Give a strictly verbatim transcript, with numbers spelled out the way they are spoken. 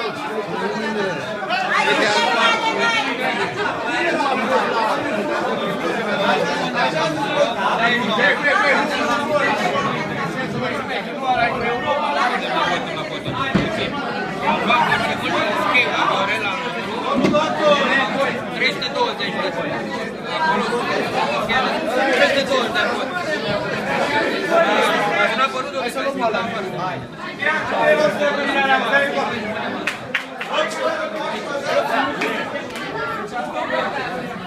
trei sute douăzeci de bani. Acolo trei sute douăzeci de bani. N-a apărut o să luăm la afară.